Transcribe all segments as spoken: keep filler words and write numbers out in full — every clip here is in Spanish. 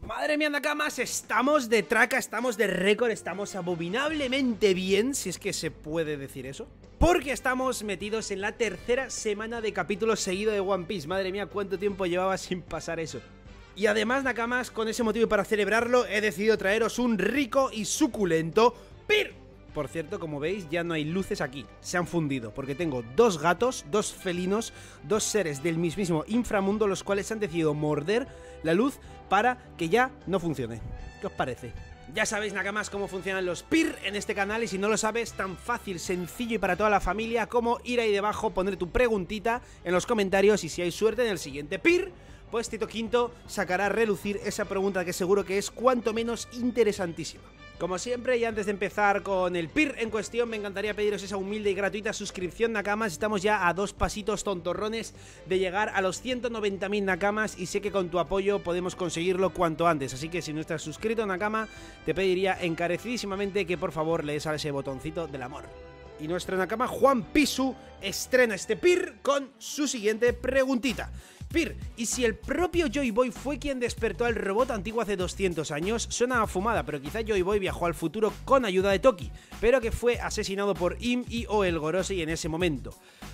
Madre mía, Nakamas, estamos de traca, estamos de récord, estamos abominablemente bien, si es que se puede decir eso. Porque estamos metidos en la tercera semana de capítulos seguido de One Piece. Madre mía, cuánto tiempo llevaba sin pasar eso. Y además, Nakamas, con ese motivo y para celebrarlo, he decidido traeros un rico y suculento Pir. Por cierto, como veis, ya no hay luces aquí, se han fundido, porque tengo dos gatos, dos felinos, dos seres del mismísimo inframundo, los cuales han decidido morder la luz para que ya no funcione. ¿Qué os parece? Ya sabéis, Nakamas, cómo funcionan los Pir en este canal, y si no lo sabes, tan fácil, sencillo y para toda la familia como ir ahí debajo, poner tu preguntita en los comentarios, y si hay suerte en el siguiente Pir, pues Tito Quinto sacará a relucir esa pregunta que seguro que es cuanto menos interesantísima. Como siempre, y antes de empezar con el Pir en cuestión, me encantaría pediros esa humilde y gratuita suscripción, Nakamas. Estamos ya a dos pasitos tontorrones de llegar a los ciento noventa mil Nakamas, y sé que con tu apoyo podemos conseguirlo cuanto antes. Así que si no estás suscrito, Nakama, te pediría encarecidísimamente que por favor le des a ese botoncito del amor. Y nuestro Nakama Juan Pisu estrena este Pir con su siguiente preguntita. Pir, ¿y si el propio Joy Boy fue quien despertó al robot antiguo hace doscientos años? Suena a fumada, pero quizá Joy Boy viajó al futuro con ayuda de Toki, pero que fue asesinado por Im y o el Gorosei en ese momento.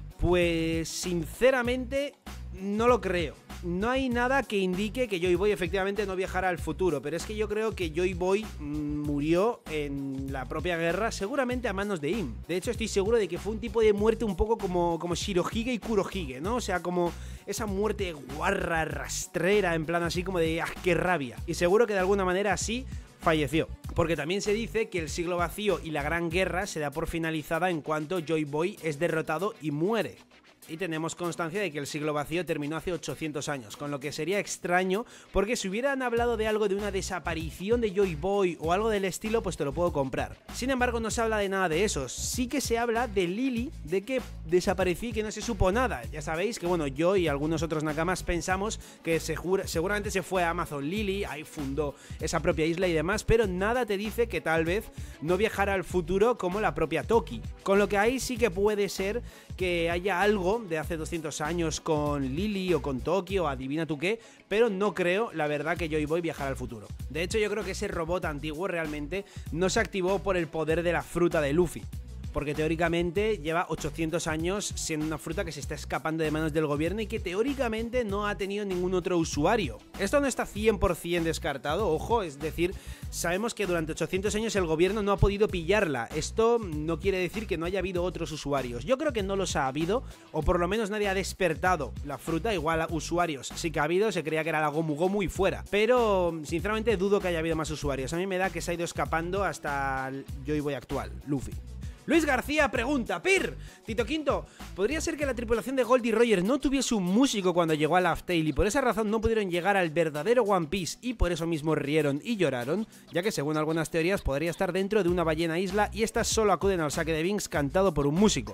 Pues sinceramente no lo creo. No hay nada que indique que Joy Boy efectivamente no viajara al futuro, pero es que yo creo que Joy Boy mmm, murió en la propia guerra, seguramente a manos de Im. De hecho, estoy seguro de que fue un tipo de muerte un poco como, como Shirohige y Kurohige, ¿no? O sea, como esa muerte guarra, rastrera, en plan así como de ¡ah, qué rabia! Y seguro que de alguna manera así falleció. Porque también se dice que el siglo vacío y la gran guerra se da por finalizada en cuanto Joy Boy es derrotado y muere. Y tenemos constancia de que el siglo vacío terminó hace ochocientos años, con lo que sería extraño, porque si hubieran hablado de algo de una desaparición de Joy Boy o algo del estilo, pues te lo puedo comprar. Sin embargo, no se habla de nada de eso. Sí que se habla de Lily, de que desapareció y que no se supo nada. Ya sabéis que, bueno, yo y algunos otros Nakamas pensamos que seguramente se fue a Amazon Lily, ahí fundó esa propia isla y demás, pero nada te dice que tal vez no viajara al futuro como la propia Toki. Con lo que ahí sí que puede ser que haya algo de hace doscientos años con Lily o con Toki o adivina tú qué, pero no creo, la verdad, que Joy Boy viajara al futuro. De hecho, yo creo que ese robot antiguo realmente no se activó por el poder de la fruta de Luffy, porque teóricamente lleva ochocientos años siendo una fruta que se está escapando de manos del gobierno y que teóricamente no ha tenido ningún otro usuario. Esto no está cien por cien descartado, ojo, es decir, sabemos que durante ochocientos años el gobierno no ha podido pillarla. Esto no quiere decir que no haya habido otros usuarios. Yo creo que no los ha habido, o por lo menos nadie ha despertado la fruta, igual a usuarios. Sí que ha habido, se creía que era la Gomu Gomu y fuera. Pero sinceramente dudo que haya habido más usuarios. A mí me da que se ha ido escapando hasta el Joy Boy actual, Luffy. Luis García pregunta, Pir, Tito Quinto, ¿podría ser que la tripulación de Goldie Roger no tuviese un músico cuando llegó a Laugh Tale y por esa razón no pudieron llegar al verdadero One Piece y por eso mismo rieron y lloraron? Ya que según algunas teorías podría estar dentro de una ballena isla y estas solo acuden al saque de Binks cantado por un músico.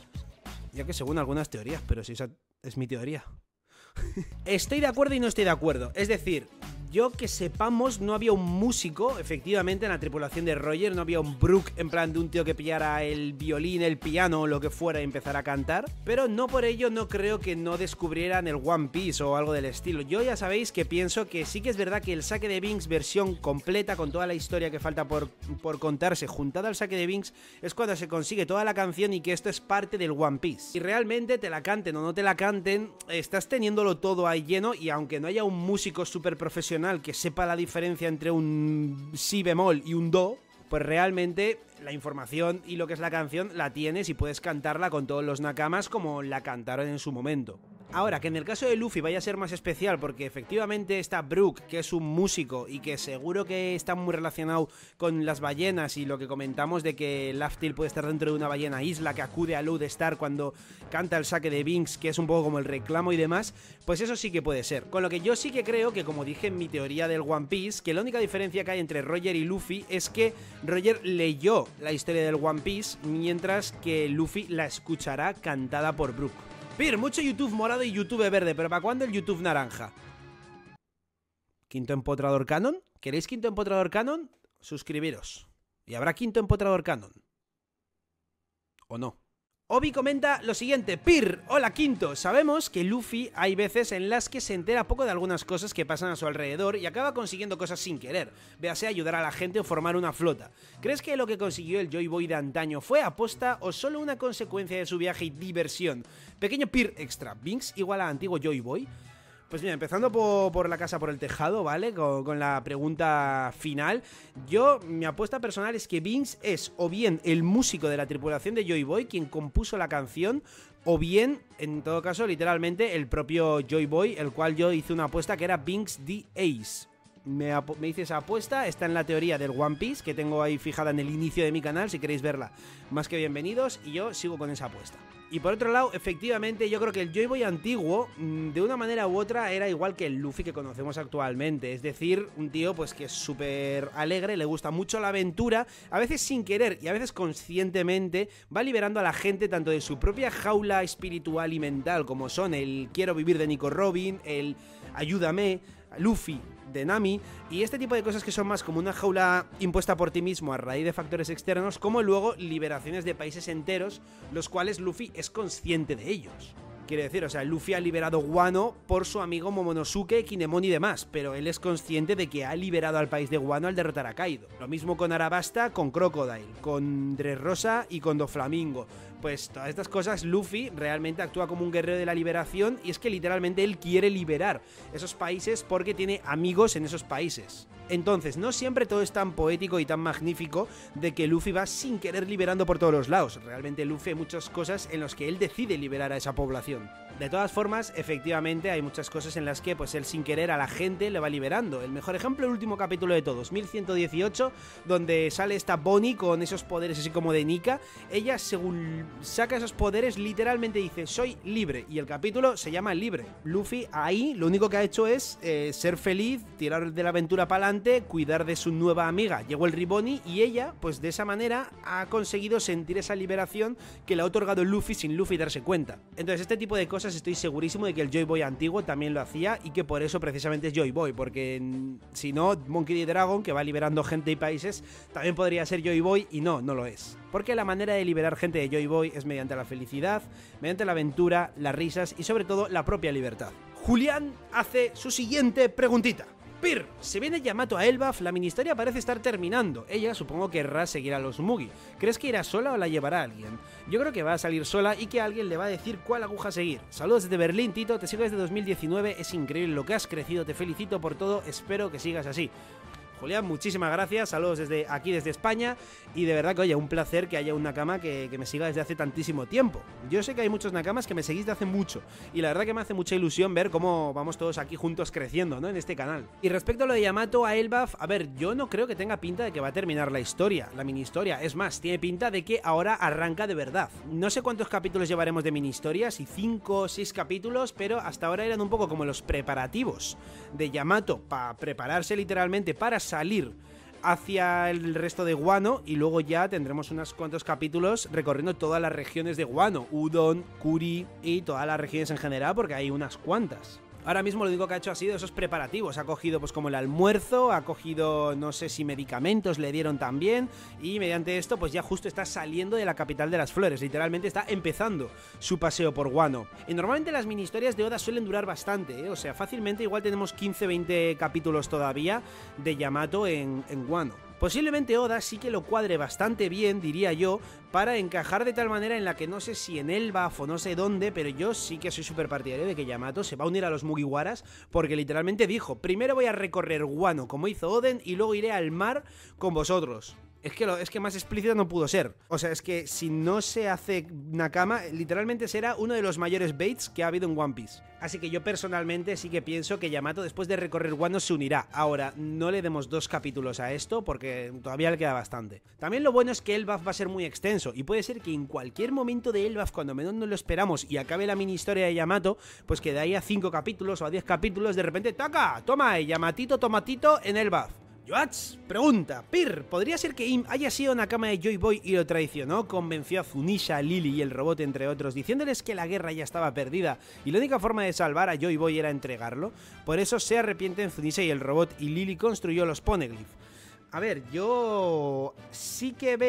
Ya que según algunas teorías, pero si esa es mi teoría. Estoy de acuerdo y no estoy de acuerdo, es decir, yo que sepamos no había un músico efectivamente en la tripulación de Roger, no había un Brook en plan de un tío que pillara el violín, el piano o lo que fuera y empezara a cantar, pero no por ello no creo que no descubrieran el One Piece o algo del estilo. Yo ya sabéis que pienso que sí que es verdad que el saque de Binks versión completa con toda la historia que falta por, por contarse juntada al saque de Binks es cuando se consigue toda la canción y que esto es parte del One Piece. Y realmente te la canten o no te la canten, estás teniéndolo todo ahí lleno y aunque no haya un músico súper profesional que sepa la diferencia entre un si bemol y un do, pues realmente la información y lo que es la canción la tienes y puedes cantarla con todos los Nakamas como la cantaron en su momento. Ahora, que en el caso de Luffy vaya a ser más especial porque efectivamente está Brook, que es un músico y que seguro que está muy relacionado con las ballenas y lo que comentamos de que Laugh Tale puede estar dentro de una ballena isla que acude a Lodestar cuando canta el saque de Binks, que es un poco como el reclamo y demás, pues eso sí que puede ser. Con lo que yo sí que creo que, como dije en mi teoría del One Piece, que la única diferencia que hay entre Roger y Luffy es que Roger leyó la historia del One Piece mientras que Luffy la escuchará cantada por Brook. Pir, mucho YouTube morado y YouTube verde, pero ¿para cuándo el YouTube naranja? ¿Quinto empotrador canon? ¿Queréis quinto empotrador canon? Suscribiros. ¿Y habrá quinto empotrador canon? ¿O no? Obi comenta lo siguiente: Pir, hola Quinto, sabemos que Luffy hay veces en las que se entera poco de algunas cosas que pasan a su alrededor y acaba consiguiendo cosas sin querer, véase ayudar a la gente o formar una flota. ¿Crees que lo que consiguió el Joy Boy de antaño fue aposta o solo una consecuencia de su viaje y diversión? Pequeño Pir extra, ¿Binks igual a antiguo Joy Boy? Pues mira, empezando por, por la casa por el tejado, ¿vale? Con, con la pregunta final. Yo, mi apuesta personal es que Binks es o bien el músico de la tripulación de Joy Boy, quien compuso la canción, o bien, en todo caso, literalmente, el propio Joy Boy, el cual yo hice una apuesta que era Binks the Ace. Me, me hice esa apuesta, está en la teoría del One Piece, que tengo ahí fijada en el inicio de mi canal, si queréis verla, más que bienvenidos, y yo sigo con esa apuesta. Y por otro lado, efectivamente, yo creo que el Joy Boy antiguo, de una manera u otra, era igual que el Luffy que conocemos actualmente. Es decir, un tío pues que es súper alegre, le gusta mucho la aventura, a veces sin querer y a veces conscientemente, va liberando a la gente tanto de su propia jaula espiritual y mental, como son el quiero vivir de Nico Robin, el ayúdame, Luffy de Nami, y este tipo de cosas que son más como una jaula impuesta por ti mismo a raíz de factores externos, como luego liberaciones de países enteros, los cuales Luffy es consciente de ellos. Quiere decir, o sea, Luffy ha liberado Wano por su amigo Momonosuke, Kinemon y demás, pero él es consciente de que ha liberado al país de Wano al derrotar a Kaido. Lo mismo con Arabasta, con Crocodile, con Dressrosa y con Doflamingo. Pues todas estas cosas, Luffy realmente actúa como un guerrero de la liberación, y es que literalmente él quiere liberar esos países porque tiene amigos en esos países. Entonces, no siempre todo es tan poético y tan magnífico de que Luffy va sin querer liberando por todos los lados. Realmente Luffy hay muchas cosas en las que él decide liberar a esa población. De todas formas, efectivamente, hay muchas cosas en las que pues él sin querer a la gente le va liberando. El mejor ejemplo, el último capítulo de todos, mil ciento dieciocho, donde sale esta Bonnie con esos poderes así como de Nika. Ella, según saca esos poderes, literalmente dice, soy libre, y el capítulo se llama Libre. Luffy ahí lo único que ha hecho es eh, ser feliz, tirar de la aventura para adelante, cuidar de su nueva amiga. Llegó el Riboni y ella, pues de esa manera, ha conseguido sentir esa liberación que le ha otorgado Luffy sin Luffy darse cuenta. Entonces, este tipo de cosas estoy segurísimo de que el Joy Boy antiguo también lo hacía, y que por eso precisamente es Joy Boy, porque si no, Monkey D. Dragon, que va liberando gente y países, también podría ser Joy Boy, y no, no lo es. Porque la manera de liberar gente de Joy Boy es mediante la felicidad, mediante la aventura, las risas y sobre todo la propia libertad. Julián hace su siguiente preguntita. Pir, se viene Yamato a Elbaf, la minihistoria parece estar terminando. Ella supongo querrá seguir a los Mugi. ¿Crees que irá sola o la llevará alguien? Yo creo que va a salir sola y que alguien le va a decir cuál aguja seguir. Saludos desde Berlín, Tito, te sigo desde dos mil diecinueve, es increíble lo que has crecido, te felicito por todo, espero que sigas así. Julián, muchísimas gracias, saludos desde aquí, desde España, y de verdad que, oye, un placer que haya un Nakama que, que me siga desde hace tantísimo tiempo. Yo sé que hay muchos Nakamas que me seguís de hace mucho, y la verdad que me hace mucha ilusión ver cómo vamos todos aquí juntos creciendo, ¿no?, en este canal. Y respecto a lo de Yamato a Elbaf, a ver, yo no creo que tenga pinta de que va a terminar la historia, la mini historia, es más, tiene pinta de que ahora arranca de verdad. No sé cuántos capítulos llevaremos de mini historia, si cinco o seis capítulos, pero hasta ahora eran un poco como los preparativos de Yamato para prepararse literalmente para salir hacia el resto de Wano, y luego ya tendremos unos cuantos capítulos recorriendo todas las regiones de Wano, Udon, Kuri y todas las regiones en general, porque hay unas cuantas. Ahora mismo lo único que ha hecho ha sido esos preparativos, ha cogido pues como el almuerzo, ha cogido no sé si medicamentos le dieron también, y mediante esto pues ya justo está saliendo de la capital de las flores, literalmente está empezando su paseo por Wano. Y normalmente las mini historias de Oda suelen durar bastante, ¿eh? O sea, fácilmente igual tenemos quince veinte capítulos todavía de Yamato en, en Wano. Posiblemente Oda sí que lo cuadre bastante bien, diría yo, para encajar de tal manera en la que no sé si en Elbaf o no sé dónde, pero yo sí que soy súper partidario de que Yamato se va a unir a los Mugiwaras, porque literalmente dijo, primero voy a recorrer Wano como hizo Oden y luego iré al mar con vosotros. Es que, lo, es que más explícito no pudo ser. O sea, es que si no se hace Nakama, literalmente será uno de los mayores baits que ha habido en One Piece. Así que yo personalmente sí que pienso que Yamato después de recorrer Wano se unirá. Ahora, no le demos dos capítulos a esto porque todavía le queda bastante. También lo bueno es que Elbaf va a ser muy extenso y puede ser que en cualquier momento de Elbaf, cuando menos no lo esperamos y acabe la mini historia de Yamato, pues que de ahí a cinco capítulos o a diez capítulos de repente ¡taca! Toma, Yamatito, tomatito en Elbaf. Yoats pregunta, Pir, ¿podría ser que Im haya sido Nakama de Joy Boy y lo traicionó? Convenció a Zunisha, Lily y el robot, entre otros, diciéndoles que la guerra ya estaba perdida y la única forma de salvar a Joy Boy era entregarlo. Por eso se arrepienten Zunisha y el robot, y Lily construyó los Poneglyph. A ver, yo sí que veo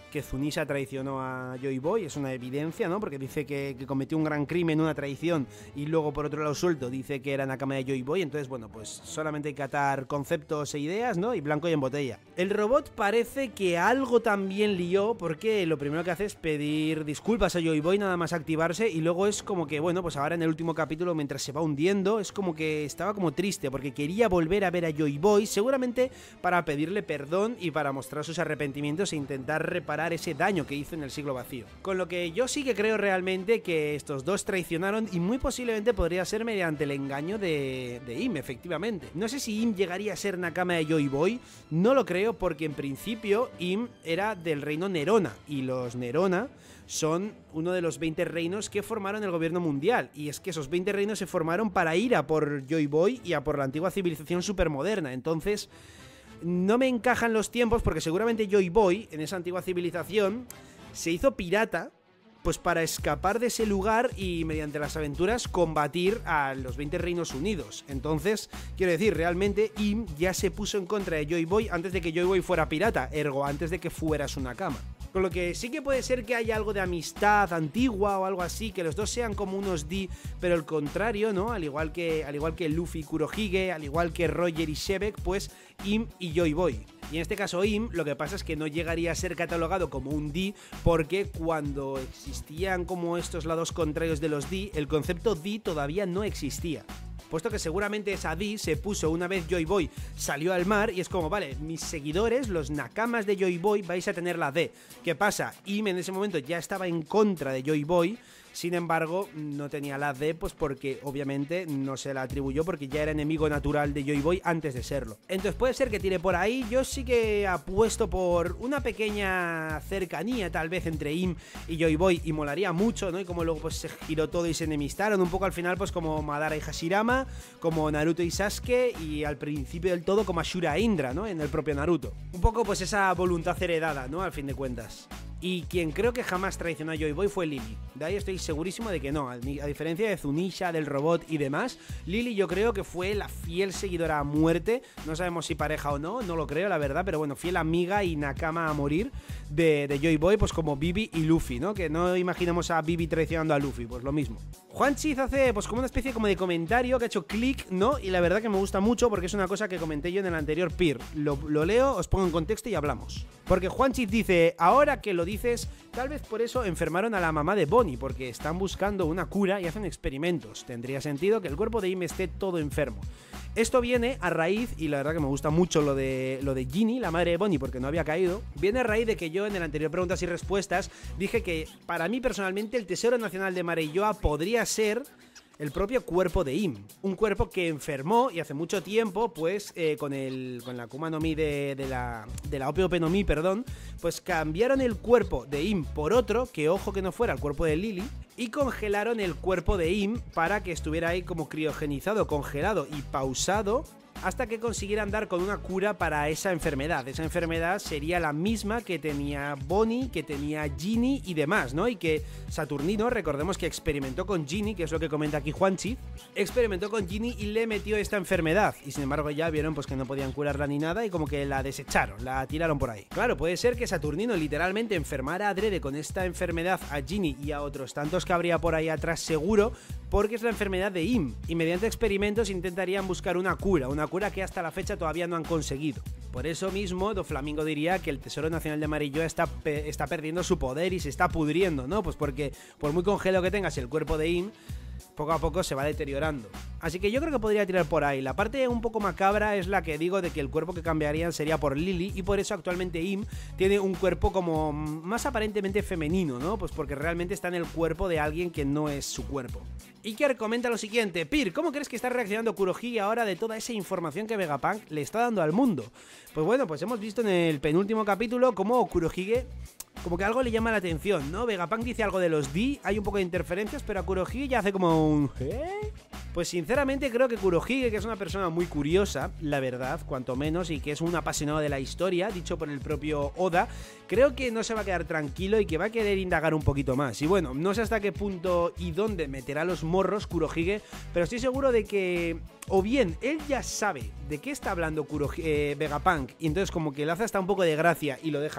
que Zunisha traicionó a Joy Boy, es una evidencia, ¿no? Porque dice que, que cometió un gran crimen, una traición, y luego por otro lado suelto dice que era Nakama de Joy Boy, entonces bueno, pues solamente hay que atar conceptos e ideas, ¿no? Y blanco y en botella. El robot parece que algo también lió, porque lo primero que hace es pedir disculpas a Joy Boy nada más activarse, y luego es como que, bueno, pues ahora en el último capítulo, mientras se va hundiendo, es como que estaba como triste, porque quería volver a ver a Joy Boy, seguramente para pedirle perdón y para mostrar sus arrepentimientos e intentar reparar ese daño que hizo en el siglo vacío. Con lo que yo sí que creo realmente que estos dos traicionaron, y muy posiblemente podría ser mediante el engaño de, de Im, efectivamente. No sé si Im llegaría a ser Nakama de Joy Boy, no lo creo, porque en principio Im era del reino Nerona, y los Nerona son uno de los veinte reinos que formaron el gobierno mundial, y es que esos veinte reinos se formaron para ir a por Joy Boy y a por la antigua civilización supermoderna. Entonces no me encajan los tiempos, porque seguramente Joy Boy, en esa antigua civilización, se hizo pirata, pues para escapar de ese lugar y mediante las aventuras combatir a los veinte reinos unidos. Entonces, quiero decir, realmente Im ya se puso en contra de Joy Boy antes de que Joy Boy fuera pirata, ergo antes de que fuera su Nakama. Con lo que sí que puede ser que haya algo de amistad antigua o algo así, que los dos sean como unos D, pero el contrario, ¿no? Al igual que, al igual que Luffy y Kurohige, al igual que Roger y Shebek, pues Im y Joy Boy. Y en este caso Im, lo que pasa es que no llegaría a ser catalogado como un D, porque cuando existían como estos lados contrarios de los D, el concepto D todavía no existía. Puesto que seguramente esa D se puso una vez Joy Boy salió al mar, y es como, vale, mis seguidores, los nakamas de Joy Boy, vais a tener la D. ¿Qué pasa? Im en ese momento ya estaba en contra de Joy Boy, sin embargo, no tenía la D, pues porque obviamente no se la atribuyó, porque ya era enemigo natural de Joy Boy antes de serlo. Entonces puede ser que tire por ahí. Yo sí que apuesto por una pequeña cercanía tal vez entre Im y Joy Boy, y molaría mucho, ¿no? Y como luego pues se giró todo y se enemistaron un poco al final, pues como Madara y Hashirama, como Naruto y Sasuke, y al principio del todo como Ashura e Indra, ¿no? En el propio Naruto. Un poco pues esa voluntad heredada, ¿no? Al fin de cuentas. Y quien creo que jamás traicionó a Joy Boy fue Lily. De ahí estoy segurísimo de que no. A diferencia de Zunisha, del robot y demás, Lily yo creo que fue la fiel seguidora a muerte. No sabemos si pareja o no, no lo creo, la verdad. Pero bueno, fiel amiga y Nakama a morir de, de Joy Boy, pues como Vivi y Luffy, ¿no? Que no imaginemos a Vivi traicionando a Luffy, pues lo mismo. Juan Chiz hace pues como una especie como de comentario que ha hecho clic, ¿no? Y la verdad que me gusta mucho, porque es una cosa que comenté yo en el anterior Peer. Lo, lo leo, os pongo en contexto y hablamos. Porque Juan Chiz dice: ahora que lo dices, tal vez por eso enfermaron a la mamá de Bonnie, porque están buscando una cura y hacen experimentos. Tendría sentido que el cuerpo de Im esté todo enfermo. Esto viene a raíz, y la verdad que me gusta mucho lo de, lo de Ginny, la madre de Bonnie, porque no había caído. Viene a raíz de que yo en el anterior Preguntas y Respuestas dije que para mí personalmente el Tesoro Nacional de Marejoa podría ser el propio cuerpo de Im, un cuerpo que enfermó, y hace mucho tiempo, pues, eh, con el con la Akuma no Mi de, de la de la Ope Ope no Mi, perdón, pues cambiaron el cuerpo de Im por otro, que ojo que no fuera el cuerpo de Lily, y congelaron el cuerpo de Im para que estuviera ahí como criogenizado, congelado y pausado, hasta que consiguieran dar con una cura para esa enfermedad. Esa enfermedad sería la misma que tenía Bonnie, que tenía Ginny y demás, ¿no? Y que Saturnino, recordemos que experimentó con Ginny, que es lo que comenta aquí Juanchi, experimentó con Ginny y le metió esta enfermedad. Y sin embargo ya vieron pues que no podían curarla ni nada, y como que la desecharon, la tiraron por ahí. Claro, puede ser que Saturnino literalmente enfermara adrede con esta enfermedad a Ginny y a otros tantos que habría por ahí atrás seguro, porque es la enfermedad de Im, y mediante experimentos intentarían buscar una cura, una cura que hasta la fecha todavía no han conseguido. Por eso mismo, Doflamingo diría que el Tesoro Nacional de Marejoa está, pe está perdiendo su poder y se está pudriendo, ¿no? Pues porque por muy congelado que tengas el cuerpo de Im, poco a poco se va deteriorando. Así que yo creo que podría tirar por ahí. La parte un poco macabra es la que digo de que el cuerpo que cambiarían sería por Lily, y por eso actualmente Im tiene un cuerpo como más aparentemente femenino, ¿no? Pues porque realmente está en el cuerpo de alguien que no es su cuerpo. Iker comenta lo siguiente: Pir, ¿cómo crees que está reaccionando Kurohige ahora de toda esa información que Vegapunk le está dando al mundo? Pues bueno, pues hemos visto en el penúltimo capítulo cómo Kurohige como que algo le llama la atención, ¿no? Vegapunk dice algo de los D, hay un poco de interferencias, pero a Kurohige ya hace como un... ¿eh? Pues sinceramente creo que Kurohige, que es una persona muy curiosa, la verdad, cuanto menos, y que es un apasionado de la historia, dicho por el propio Oda, creo que no se va a quedar tranquilo y que va a querer indagar un poquito más. Y bueno, no sé hasta qué punto y dónde meterá los morros Kurohige, pero estoy seguro de que... o bien, él ya sabe de qué está hablando Kurohige, eh, Vegapunk, y entonces como que le hace hasta un poco de gracia y lo deja ahí,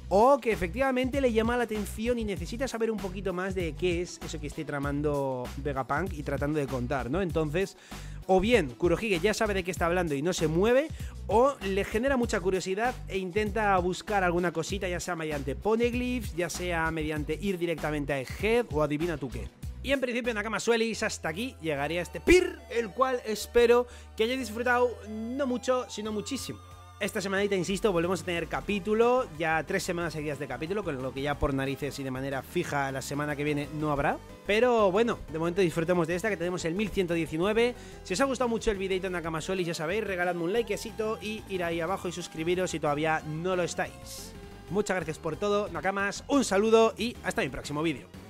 o que efectivamente le llama la atención y necesita saber un poquito más de qué es eso que esté tramando Vegapunk y tratando de contar, ¿no? Entonces, o bien Kurohige ya sabe de qué está hablando y no se mueve, o le genera mucha curiosidad e intenta buscar alguna cosita, ya sea mediante poneglyphs, ya sea mediante ir directamente a Egghead o adivina tú qué. Y en principio, Nakama Suelis, hasta aquí llegaría este P I R, el cual espero que hayáis disfrutado no mucho, sino muchísimo. Esta semanita, insisto, volvemos a tener capítulo, ya tres semanas seguidas de capítulo, con lo que ya por narices y de manera fija la semana que viene no habrá. Pero bueno, de momento disfrutemos de esta, que tenemos el mil ciento diecinueve. Si os ha gustado mucho el videito de Nakama Suelis, ya sabéis, regaladme un likecito y ir ahí abajo y suscribiros si todavía no lo estáis. Muchas gracias por todo, Nakamas, un saludo y hasta mi próximo vídeo.